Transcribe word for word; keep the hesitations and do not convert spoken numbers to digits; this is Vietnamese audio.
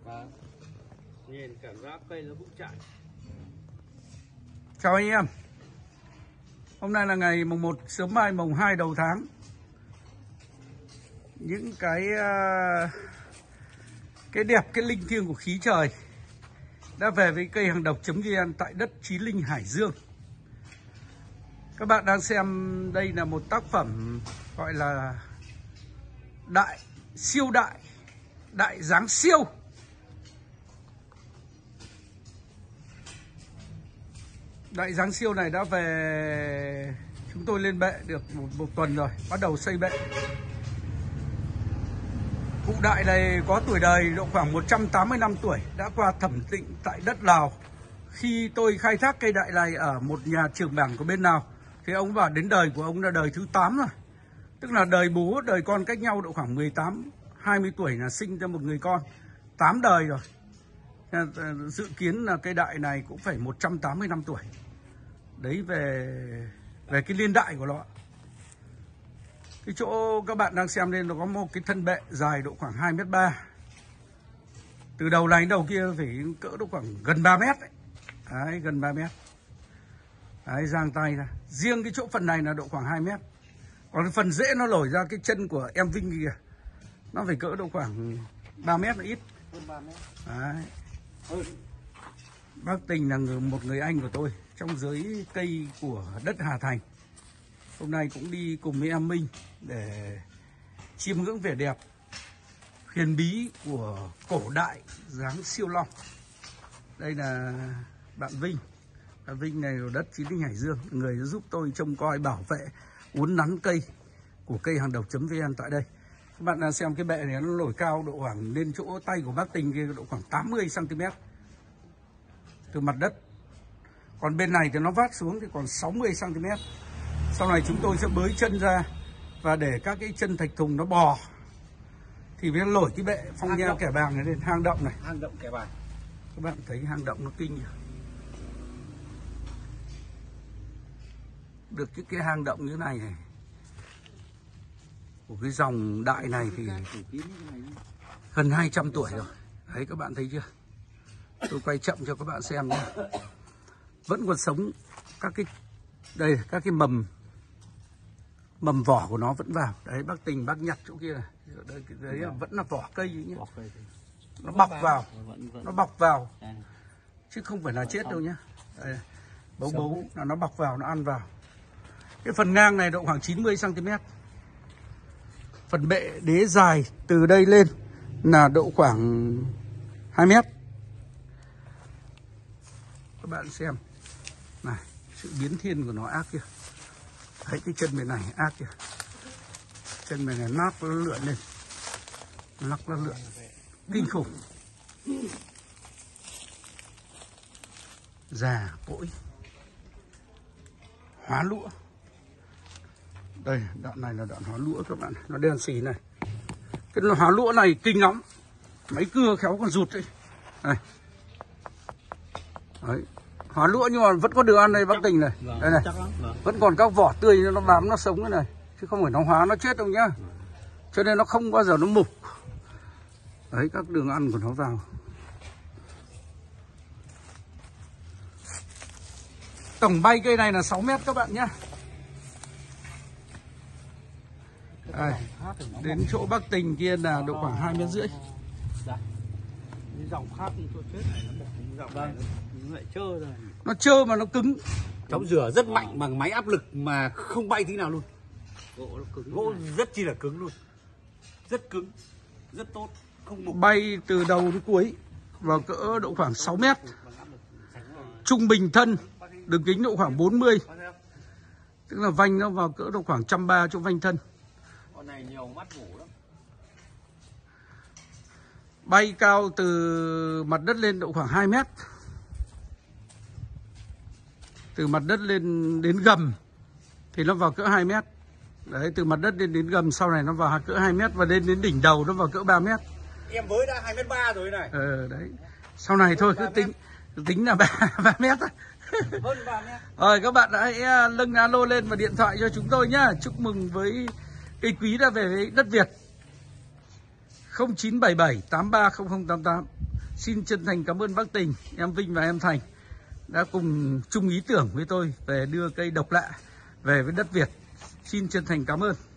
À, nhìn cảm giác cây nó vững chãi. Chào anh em. Hôm nay là ngày mùng một, sớm mai mùng hai đầu tháng. Những cái cái đẹp, cái linh thiêng của khí trời đã về với cây hàng độc.vn tại đất Chí Linh, Hải Dương. Các bạn đang xem đây là một tác phẩm gọi là đại siêu đại đại dáng siêu. Đại dáng siêu này đã về, chúng tôi lên bệ được một, một tuần rồi, bắt đầu xây bệ. Cụ đại này có tuổi đời độ khoảng một trăm tám mươi năm tuổi, đã qua thẩm định tại đất Lào. Khi tôi khai thác cây đại này ở một nhà trường bảng của bên Lào thì ông bảo đến đời của ông là đời thứ tám rồi. Tức là đời bố, đời con cách nhau độ khoảng mười tám, hai mươi tuổi là sinh ra một người con, tám đời rồi. Dự kiến là cây đại này cũng phải một trăm tám mươi năm tuổi. Đấy về về cái niên đại của nó. Cái chỗ các bạn đang xem lên nó có một cái thân bệ dài độ khoảng hai mét ba. Từ đầu này đến đầu kia phải cỡ độ khoảng gần ba mét đấy. Đấy, gần ba mét. Đấy, giang tay ra. Riêng cái chỗ phần này là độ khoảng hai mét. Còn cái phần rễ nó nổi ra cái chân của em Vinh kìa, nó phải cỡ độ khoảng ba mét là ít. Hơn ba mét. Đấy. Bác Tình là người, một người anh của tôi trong giới cây của đất Hà Thành. Hôm nay cũng đi cùng với em Minh để chiêm ngưỡng vẻ đẹp huyền bí của cổ đại dáng siêu long. Đây là bạn Vinh. Bạn Vinh này ở đất Chí Linh, Hải Dương, người giúp tôi trông coi, bảo vệ, uốn nắn cây của cây hàng độc.vn tại đây. Các bạn đang xem cái bệ này nó nổi cao độ khoảng lên chỗ tay của bác Tình kia độ khoảng tám mươi xăng ti mét từ mặt đất. Còn bên này thì nó vát xuống thì còn sáu mươi xăng ti mét. Sau này chúng tôi sẽ bới chân ra và để các cái chân thạch thùng nó bò thì mới nổi cái bệ phong nha kẻ bàng này lên, hang động này. Hang động kẻ bàng. Các bạn thấy hang động nó kinh nhỉ? Được cái, cái hang động như thế này này của cái dòng đại này thì gần hai trăm tuổi rồi. Đấy, các bạn thấy chưa? Tôi quay chậm cho các bạn xem nhé. Vẫn còn sống các cái đây, các cái mầm mầm vỏ của nó vẫn vào. Đấy, bác Tình bác nhặt chỗ kia này. Đấy, đấy là vẫn là vỏ cây nhé. Nó bọc vào, nó bọc vào chứ không phải là chết đâu nhá. Đây, bấu bấu là nó bọc vào, nó ăn vào. Cái phần ngang này độ khoảng chín mươi xăng ti mét. Phần bệ đế dài từ đây lên là độ khoảng hai mét. Các bạn xem này, sự biến thiên của nó ác kìa. Thấy cái chân bên này ác kìa. Chân bên này nát nó lượn lên, lắc nó lượn kinh khủng. Già cỗi, hóa lũa. Đây, đoạn này là đoạn hóa lũa các bạn, nó đen xì này. Cái hóa lũa này kinh lắm, máy cưa khéo còn rụt đấy. Này. Đấy, hóa lũa nhưng mà vẫn có được ăn đây bác Tình này. Vâng, đây này, vâng. Vẫn còn các vỏ tươi nó bám, nó sống cái này, chứ không phải nó hóa nó chết đâu nhá. Cho nên nó không bao giờ nó mục. Đấy, các đường ăn của nó vào. Tổng bay cây này là sáu mét các bạn nhá. Đây, đến chỗ bác Tình kia là độ khoảng hai mét rưỡi. Dòng khác chỗ chết này nó dòng này nó lại trơ rồi. Nó trơ mà nó cứng. Cháu rửa rất mạnh bằng máy áp lực mà không bay tí nào luôn. Gỗ nó cứng. Gỗ rất chi là cứng luôn. Rất cứng, rất tốt, không mục. Bay từ đầu đến cuối vào cỡ độ khoảng sáu mét. Trung bình thân, đường kính độ khoảng bốn mươi. Tức là vanh nó vào cỡ độ khoảng một trăm ba mươi chỗ vanh thân. Con này nhiều mắt ngủ lắm. Bay cao từ mặt đất lên độ khoảng hai mét. Từ mặt đất lên đến gầm thì nó vào cỡ hai mét. Đấy, từ mặt đất lên đến gầm sau này nó vào cỡ hai mét và lên đến đỉnh đầu nó vào cỡ ba mét. Em với đã hai mét ba rồi này. Ờ đấy. Sau này thôi cứ tính tính là ba mét thôi. Hơn ba mét. Rồi các bạn hãy nâng alo lên và điện thoại cho chúng tôi nhá. Chúc mừng với cây quý đã về với đất Việt. không chín bảy bảy tám ba không không tám tám. xin chân thành cảm ơn bác Tình, em Vinh và em Thành đã cùng chung ý tưởng với tôi về đưa cây độc lạ về với đất Việt. Xin chân thành cảm ơn.